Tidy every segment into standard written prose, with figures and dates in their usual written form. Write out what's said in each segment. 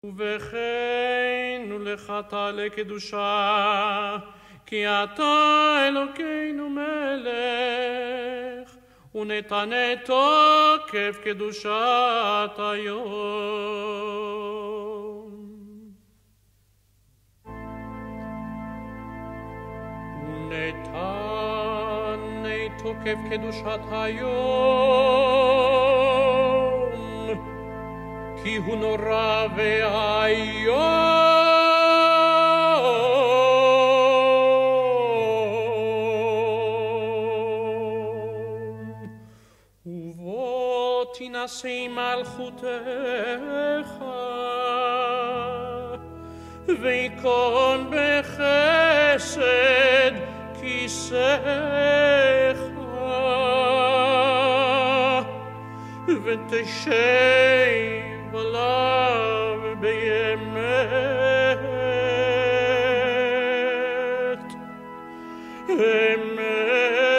וכן ולך תעלה קדושה, כי אתה אלוקינו מלך, ונתנה תוקף קדושת היום. ונתנה תוקף קדושת היום, כי הוא נורא ואיום. תנשא מלכותך, וייכון בחסד כיסאך, ותשב עליו באמת, אמת.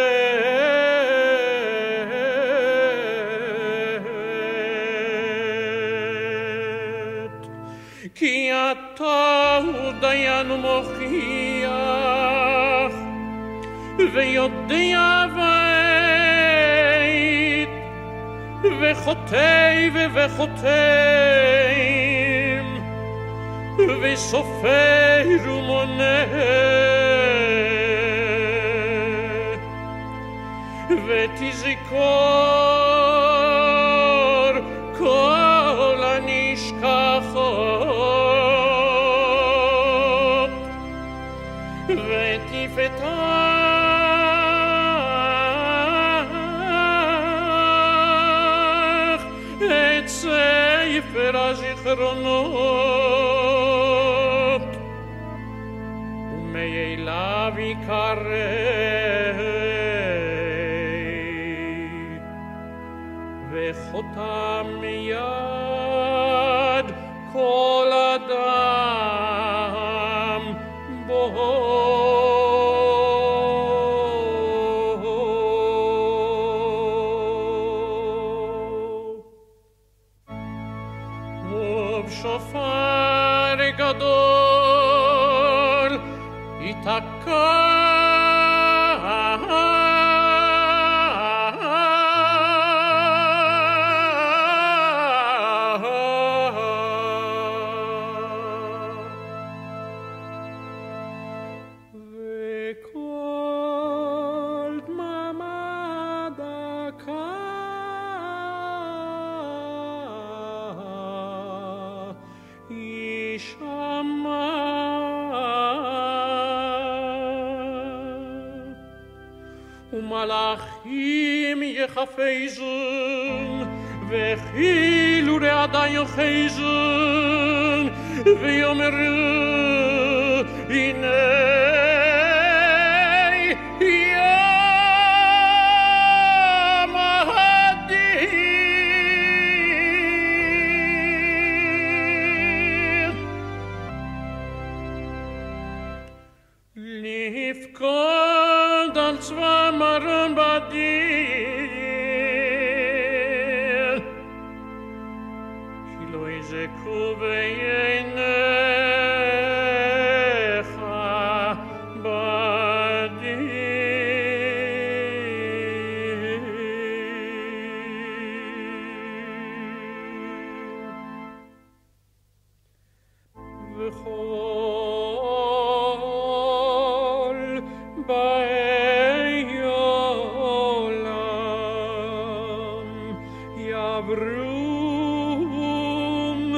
כי אתה הוא דיין ומוכיח, ויודע בעת, וחוטא וחוטאים, וסופר ומונה, ותזכור כל הנשכחות, ותפתח את ספר הזיכרונות, ומאליו יקרא וחותם מיד כל אדם בו. ובשופר גדול ייתקע, וכל דממה דקה יישמע, ומלאכים יחפזון, וכאילו רעדה יוחזון, ויאמרו הנה יום הדין, לפקוד על צבא מרון בדין, כי לא יזכו בעיניך בדין. וכל באי עולם יברום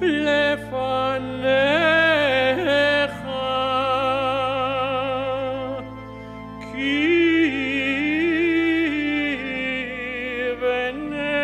לפניך, כי בני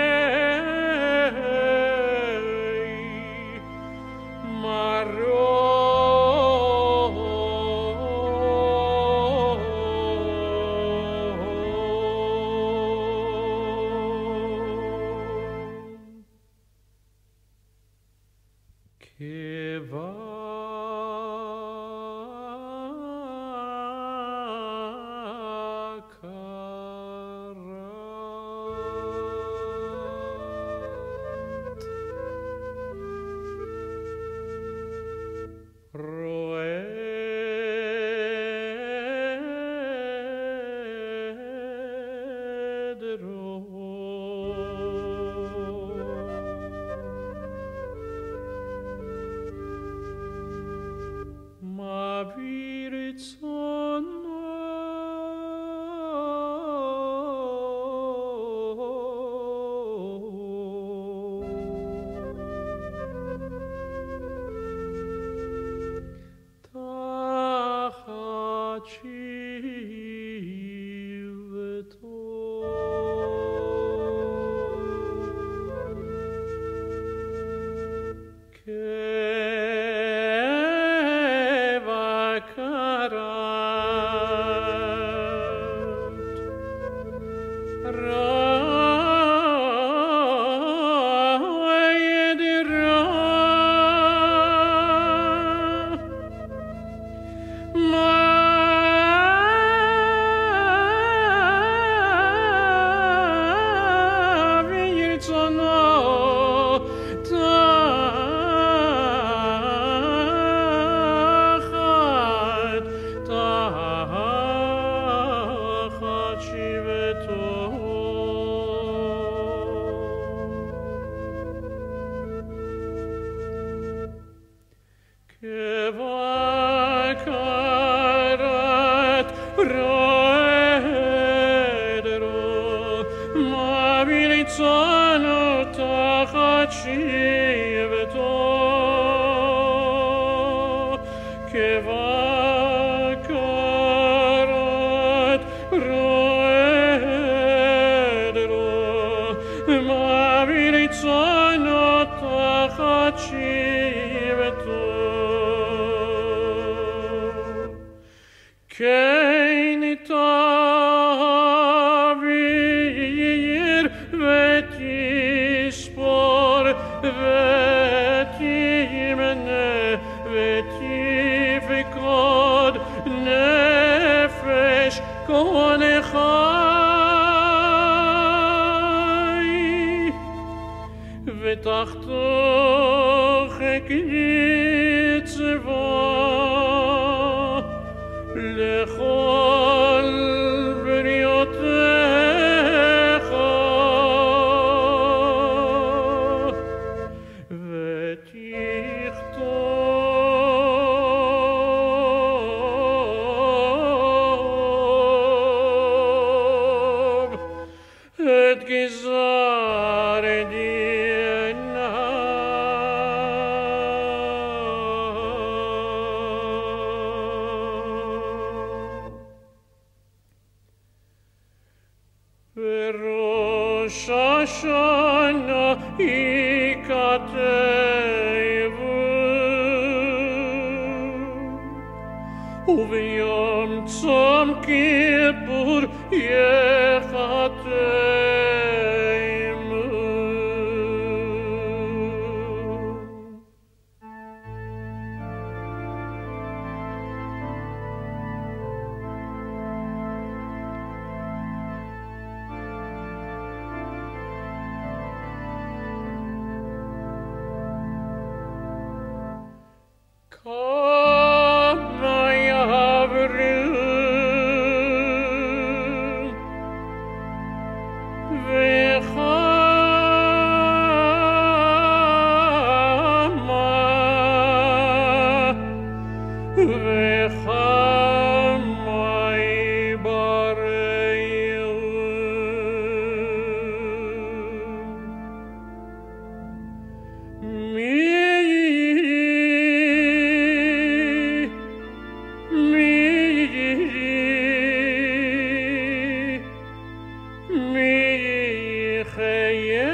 che vacarat roedro, ma virizzano taciveto, che in tavir veti spor, veti mene, veti fikod nefesh konechai, ותחתוך הקצבה לכל בריותיך ותכתוב את גזר דינה וראש השנה ייכתבו וביום צום כיפור ייחתמו כמה יעברו וכמה יבררו מי יחיה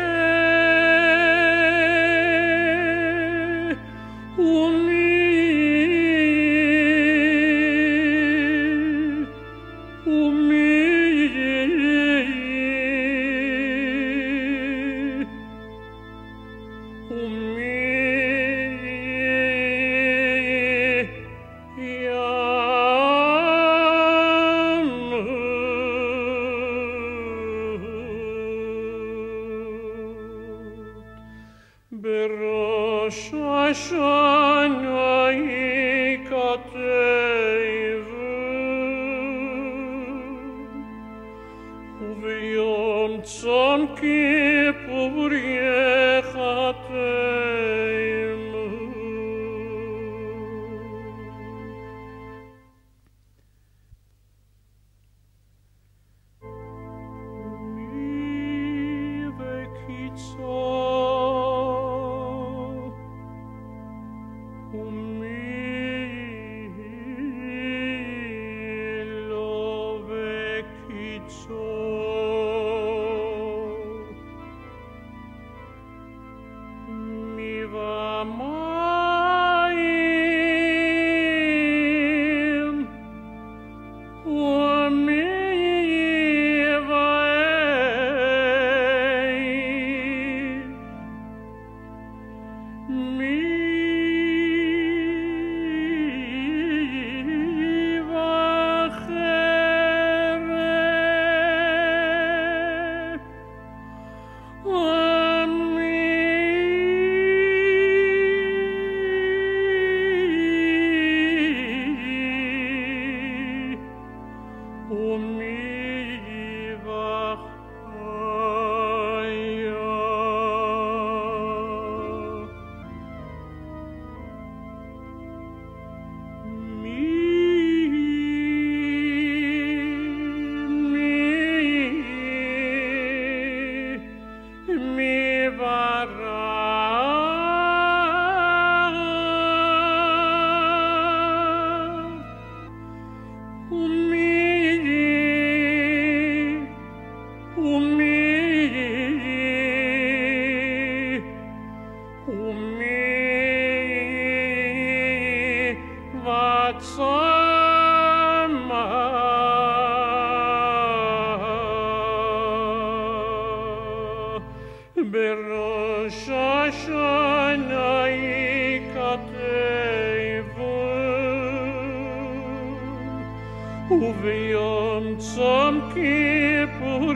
בראש השנה ייכתבו וביום צום כיפור ייחתמו מי וקיצו בראש השנה ייכתבו, וביום צום כיפור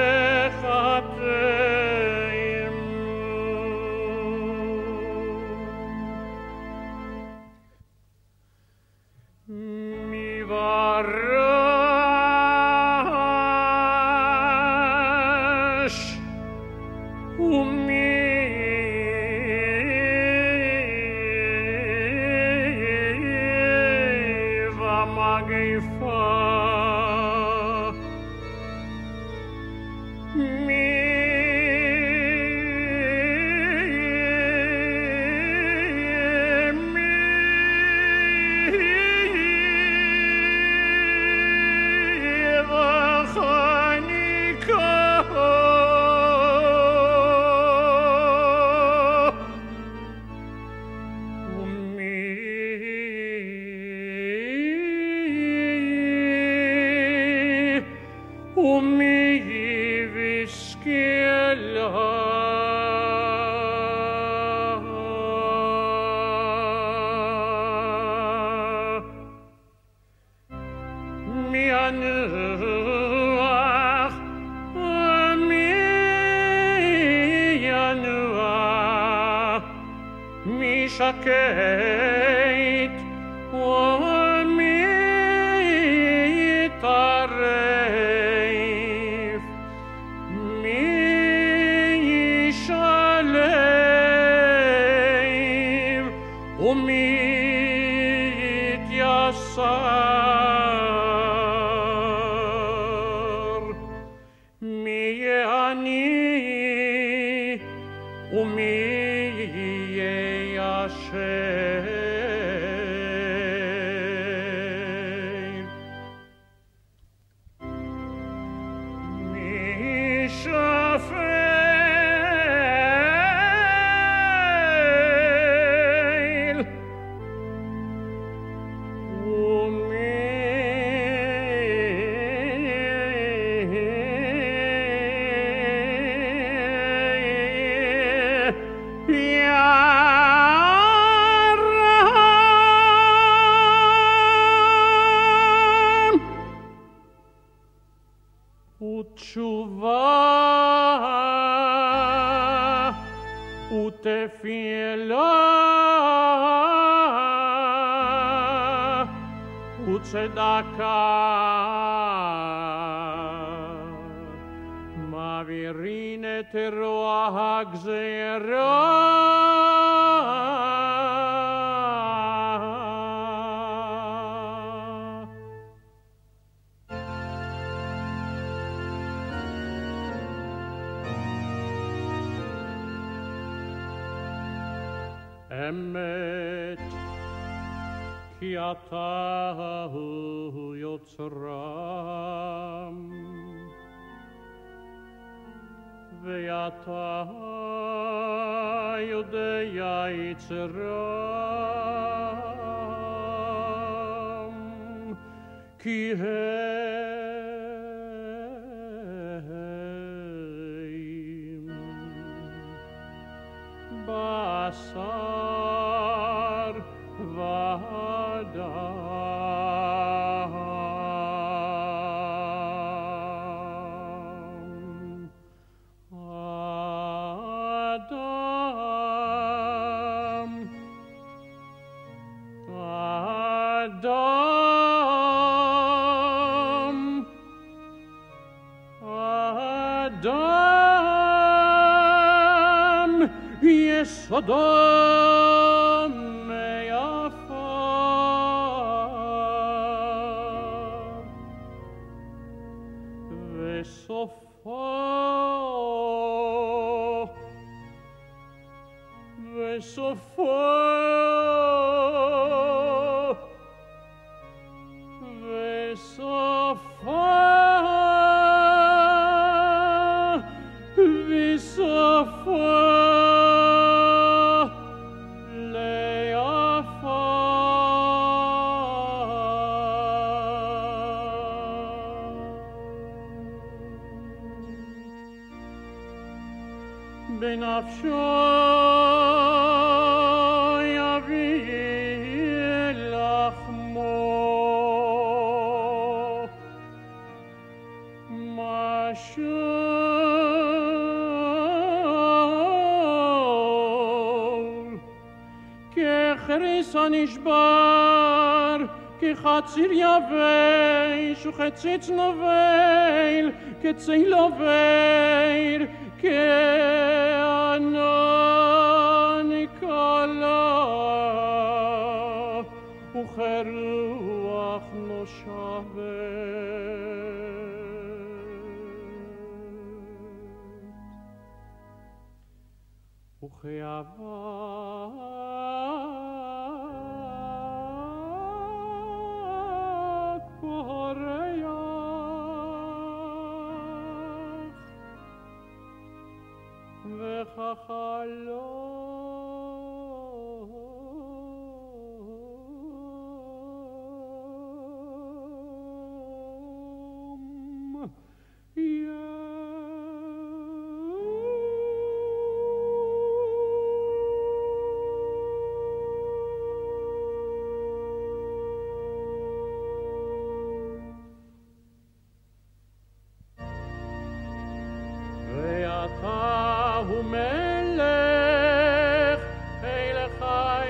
יחתמו. מבראש ומגפה ינוח מי שקט ומי יטרף מי ישלם ומי יתייסר מי יעני ומי ישם מי שפל ותשובה ותפילה וצדקה מעבירין את רוע הגזירה אמת כי אתה הוא יוצרם ואתה יודע יצרם כי הם בשר ודם אדם יסודו מעפר וסופו לעפר בנפשו יביא לחמו משול כחריס הנשבר כחציר יבש וכציץ נובל כצל עובר כענן קלה וכרוח נושבת וכאבק פורח וכחלום ואתה הוא מלך אלה חי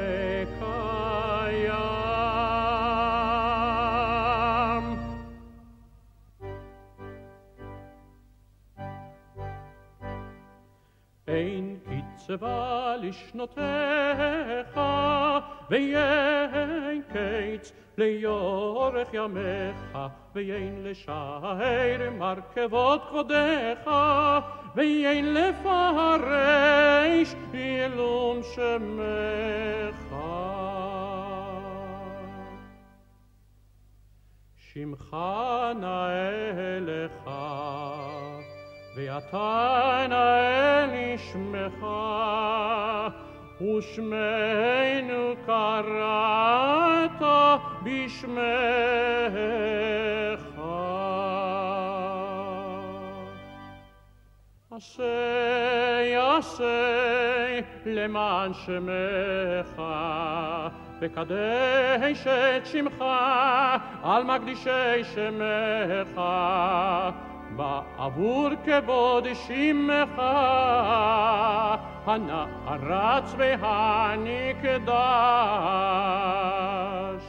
וקיים אין קצבה לשנותיך ואין קץ ליורך ימיך ואין לשער מרכבות כבודך ואין לפרש עילום שמך שמך נאה לך ואתה נאה לשמך ושמנו קראת בשמך עשה למען שמך וקדש את שמך על מקדישי שמך בעבור כבוד שמך הנערץ והנקדש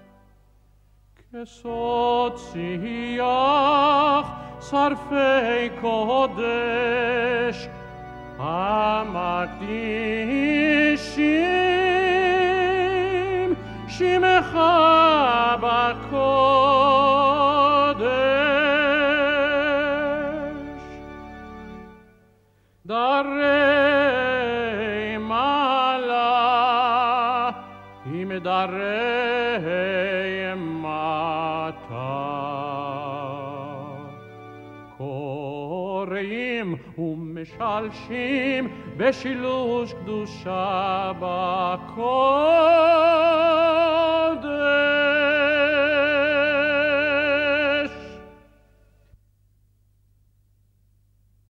כסוד שיח שרפי קודש המקדישים שמך בקודש דרי מעלה עם דרי מטה קוראים ומשלשים בשילוש קדושה בקודש